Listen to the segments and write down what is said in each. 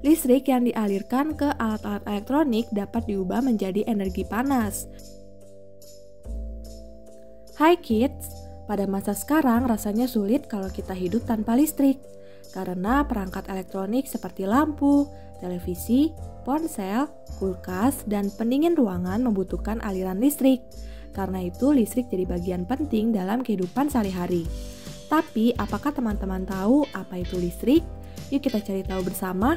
Listrik yang dialirkan ke alat-alat elektronik dapat diubah menjadi energi panas. Hai kids, pada masa sekarang rasanya sulit kalau kita hidup tanpa listrik. Karena perangkat elektronik seperti lampu, televisi, ponsel, kulkas, dan pendingin ruangan membutuhkan aliran listrik. Karena itu listrik jadi bagian penting dalam kehidupan sehari-hari. Tapi apakah teman-teman tahu apa itu listrik? Yuk kita cari tahu bersama.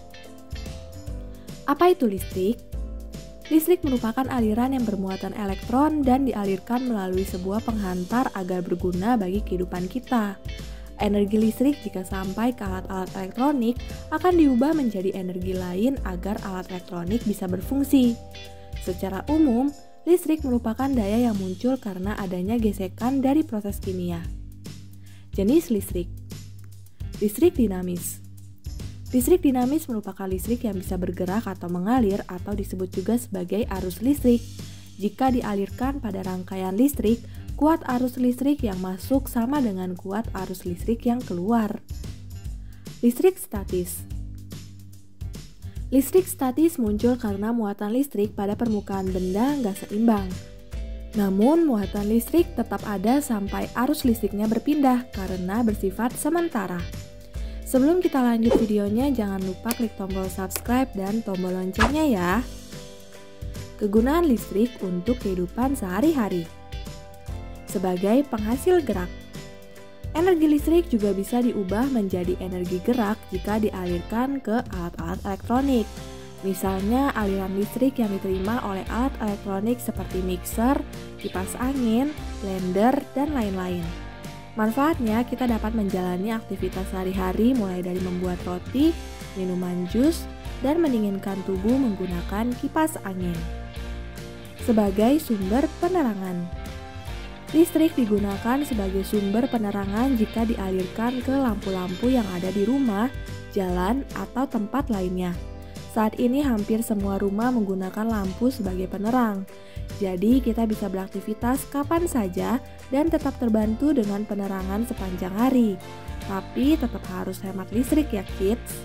Apa itu listrik? Listrik merupakan aliran yang bermuatan elektron dan dialirkan melalui sebuah penghantar agar berguna bagi kehidupan kita. Energi listrik jika sampai ke alat-alat elektronik akan diubah menjadi energi lain agar alat elektronik bisa berfungsi. Secara umum, listrik merupakan daya yang muncul karena adanya gesekan dari proses kimia. Jenis listrik. Listrik dinamis. Listrik dinamis merupakan listrik yang bisa bergerak atau mengalir atau disebut juga sebagai arus listrik. Jika dialirkan pada rangkaian listrik, kuat arus listrik yang masuk sama dengan kuat arus listrik yang keluar. Listrik statis. Listrik statis muncul karena muatan listrik pada permukaan benda nggak seimbang. Namun, muatan listrik tetap ada sampai arus listriknya berpindah karena bersifat sementara. Sebelum kita lanjut videonya, jangan lupa klik tombol subscribe dan tombol loncengnya ya. Kegunaan listrik untuk kehidupan sehari-hari. Sebagai penghasil gerak. Energi listrik juga bisa diubah menjadi energi gerak jika dialirkan ke alat-alat elektronik. Misalnya aliran listrik yang diterima oleh alat elektronik seperti mixer, kipas angin, blender, dan lain-lain. Manfaatnya, kita dapat menjalani aktivitas sehari-hari mulai dari membuat roti, minuman jus, dan mendinginkan tubuh menggunakan kipas angin. Sebagai sumber penerangan. Listrik digunakan sebagai sumber penerangan jika dialirkan ke lampu-lampu yang ada di rumah, jalan, atau tempat lainnya. Saat ini hampir semua rumah menggunakan lampu sebagai penerang. Jadi kita bisa beraktivitas kapan saja dan tetap terbantu dengan penerangan sepanjang hari. Tapi tetap harus hemat listrik ya kids.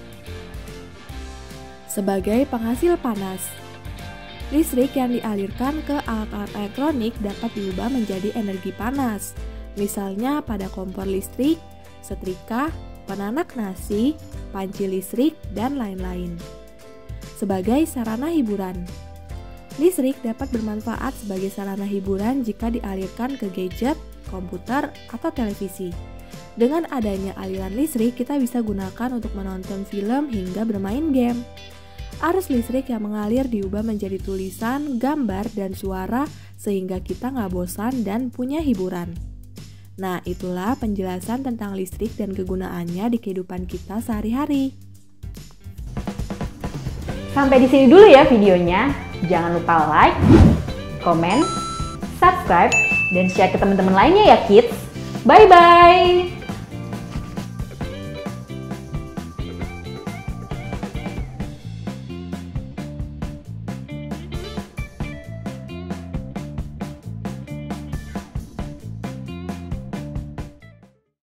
Sebagai penghasil panas. Listrik yang dialirkan ke alat-alat elektronik dapat diubah menjadi energi panas. Misalnya pada kompor listrik, setrika, penanak nasi, panci listrik, dan lain-lain. Sebagai sarana hiburan. Listrik dapat bermanfaat sebagai sarana hiburan jika dialirkan ke gadget, komputer, atau televisi. Dengan adanya aliran listrik, kita bisa gunakan untuk menonton film hingga bermain game. Arus listrik yang mengalir diubah menjadi tulisan, gambar, dan suara sehingga kita nggak bosan dan punya hiburan. Nah, itulah penjelasan tentang listrik dan kegunaannya di kehidupan kita sehari-hari. Sampai di sini dulu ya videonya. Jangan lupa like, comment, subscribe, dan share ke teman-teman lainnya ya kids. Bye-bye!